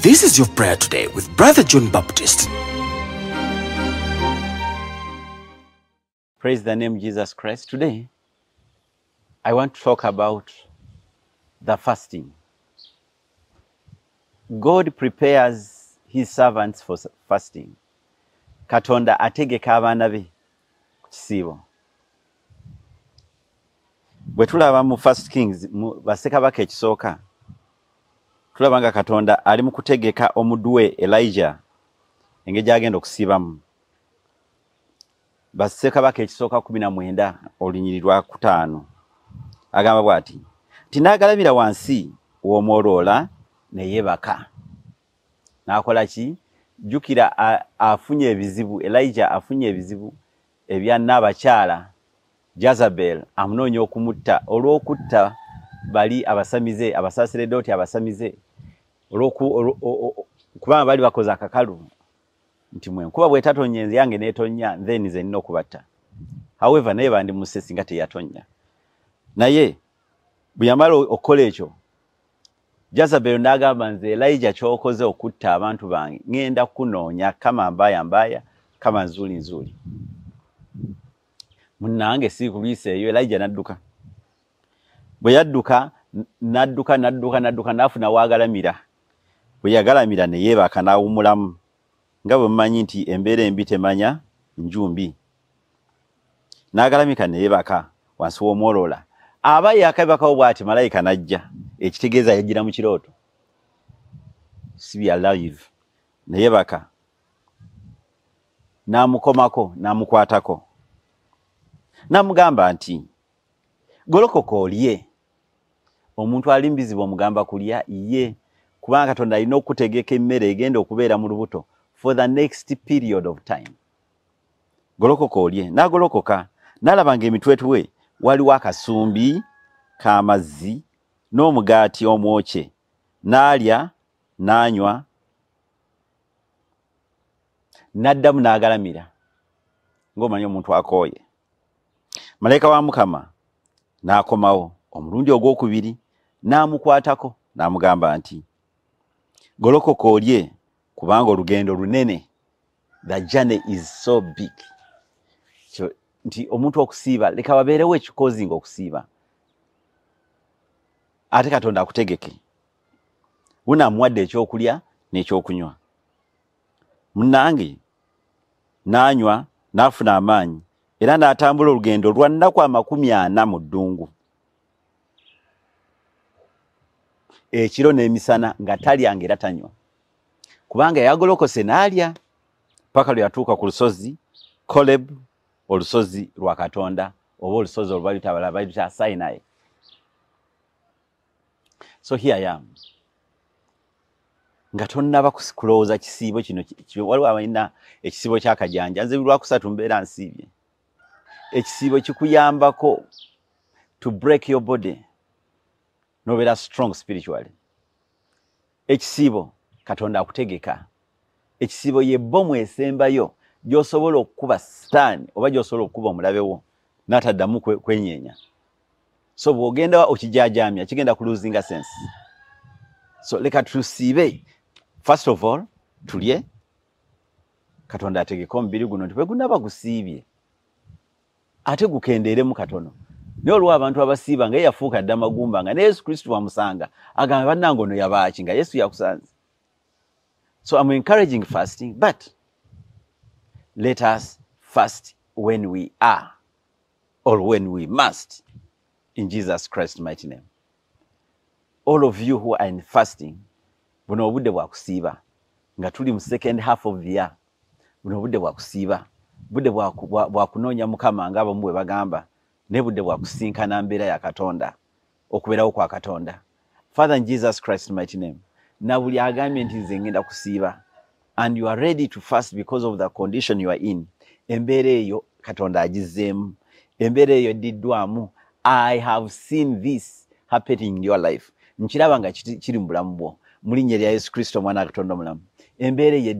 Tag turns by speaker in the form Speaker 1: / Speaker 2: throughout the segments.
Speaker 1: This is your prayer today with Brother John Baptist.
Speaker 2: Praise the name Jesus Christ. Today, I want to talk about the fasting. God prepares his servants for fasting. Katonda ategeka abaana be ku kisiibo. Bwe tulaba mu First Kings, mu Bassekabaka ekisooka, tulaba nga Katonda ali mu kutegeka omuddu we Elijah engeri gy'agenda okusiibamu. Bassekabaka ekisooka 19 olunyiriri lwa 5 agamba bw'ati nti n'agalamira wansi w'omwoloola ne yeebaka. N'akola ki? Jjukira afunye ebizibu, Elijah afunye ebizibu ebya Nnabakyala Jezebel amunoonya okumutta olw'okutta bali abasamize, Abasaseredoti abasamize, kubanga bali bakoze akakalu nti mwe nkuba bw'etatonya enze yange n'etonya then nze nnina okubatta. However, naye bandimusse singa teyatonya. Naye bwe yamala okukola ekyo, Jezebel n'agamba nze Elijah ky'okoze okutta abantu bange ngenda kunoonya kama mbaya kama nzuli. Munnange si kulwisa eyo, Elijah n'adduka. Bwe yadduka n'adduka n'afuna w'agalamira. Bwe yagalamira ne yeebaka n'awummulamu. Nga bwe mumanyi nti embeera embi temanya njumbi. N'agalamika ne yeebaka wansi w'omwoloola. Aba yakabakawo bw'ati malayika n'ajja, ekitegeeza yajjira mu kirooto. Sibi alive. Ne yeebaka. N'amukomako, n'amukwatako. N'amugamba nti golokoka olye. Omuntu ali mu bizibu omugamba kulya ye, kubanga Katonda alina okutegeka emmere egenda okubeera mu lubuto for the next period of time. Golokoka olye. N'agolokoka n'alaba ng'emitwetu we waliwo akasumbi k'amazzi n'omugaati omwokye. N'alya n'anywa n'addamu n'agalamira ng'omanyi omuntu akooye. Malayika wa Mukama n'akomawo omulundi ogwokubiri n'amukwatako n'amugamba nti golokoka olye kubanga olugendo lunene. The journey is so big. Nti omuntu okusiiba leka wabeerewo ekikozi ng'okusiiba. Ate Katonda akutegeke. Unaamuwadde ekyokulya n'ekyokunywa. Munnange n'anywa n'afuna amaanyi era n'atambula olugendo lwa nnaku 40 mu ddungu. Ekiro n'emisana nga talyanga era tanywa. Kubanga yagolokose n'alya paka lwe yatuuka ku lusozi Koleb, olusozi lwa Katonda oba olusozi olwaluyita Sinai. So here I am. Nga tonnaba kulowooza kisiibo kino waliwo abalina ekisiibo ky'akajanja. Nze Lwakusatu mbeera nsiibye. Ekisiibo kikuyambako to break your body nobeera strong spiritually. Ekisiibo Katonda akutegeka. Ekisiibo ye bbomu esembayo gy'osobola okukuba Sitaani oba gy'osobola okukuba omulabe wo n'ataddamu kwenyeenya. So bw'ogenda okijaajaamya kigenda ku losing sense. So leka tusiibe. First of all, tulye. Katonda ategeka omubiri guno nti bwe gunaba gusiibye ate gukendeeremu katono. Naye olwo abantu abasiiba nga yafuuka dda magumba nga ne Yesu Kristo wamusanga agamba bannange ono yabaaki nga Yesu yakusanze. So I'm encouraging fasting, but let us fast when we are or when we must, in Jesus Christ's mighty name. All of you who are in fasting, buno obudde bwa kusiiba nga tuli mu second half of the year. Buno obudde bwa kusiiba, budde bwa kunoonya Mukama ng'abamu bwe bagamba, ne budde bwa kusinkana mbeera ya Katonda, okubeerawo kwa Katonda. Father, in Jesus Christ's mighty name, na buli agambye nti nze ngenda kusiiba and you are ready to fast because of the condition you are in, embeera eyo Katonda agizzeemu, embeera eyo eddiddwamu. I have seen this happening in your life. Nkiraba nga kiri mu bulamu bwo mu linnya lya Yesu Kristo mwana wa Katonda omulamu. Embeera eyo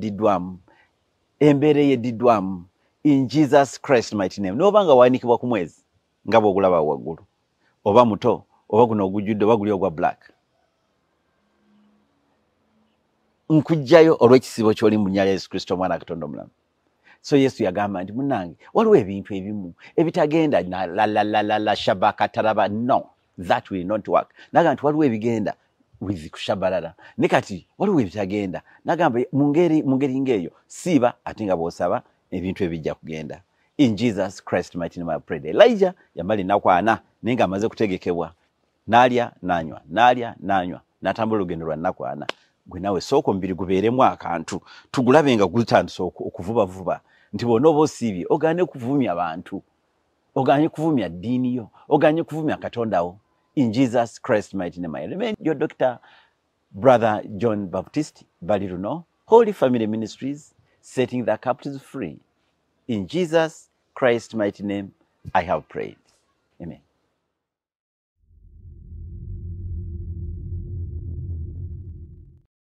Speaker 2: eddiddwamu in Jesus Christ mighty name. Noba nga waanikibwa ku mwezi nga bw'ogulaba waggulu oba muto oba guno ogujjudde oba guli ogwa black. nkujjayo olw'ekisibo ky'oli mu nnya Yesu Kristo omwana Katonda omulamu. So Yesu yagamba nti munnange waliwo ebintu ebimu ebitagenda la shabakataraba. No, that will not work. Naga nti waliwo ebigenda with kushabalala. Ne kati waliwo ebitagenda. Nagamba mu ngeri ng'eyo siiba ate nga bw'osaba ebintu ebijja kugenda. In Jesus Christ mighty name I pray. Elijah yamala ennaku 4 naye nga amaze kutegekebwa. N'alya n'anywa n'atambula olugendo lwa nnaku 4. Gwe nawe sooka omubiri gubeeremu akantu tugulabe nga gutandise okuvubavuba nti bw'ona oba osiibye ogaanye kuvumya abantu, ogaanye kuvumya ddiini yo, ogaanye kuvumya Katonda wo. In Jesus Christ mighty name I remain your Dr. Brother John Baptist Baliruno, Holy Family Ministries, setting the captives free. In Jesus Christ mighty name I have prayed.